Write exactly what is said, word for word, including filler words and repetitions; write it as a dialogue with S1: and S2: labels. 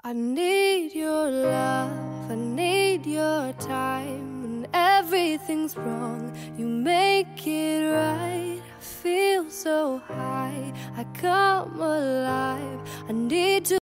S1: I need your love, I need your time. When everything's wrong, you make it right. I feel so high, I come alive. I need to